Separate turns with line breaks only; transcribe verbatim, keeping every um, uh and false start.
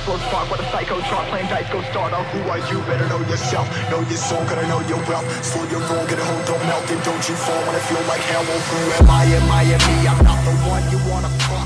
explode spark. What a psycho chart, playing dice, go start off. Who are you? Better know yourself. Know your soul, gotta know your wealth. Slow your roll, get a hold, don't melt. And don't you fall when I feel like hell. Oh, who am I? Am I am me? I'm not the one you wanna call.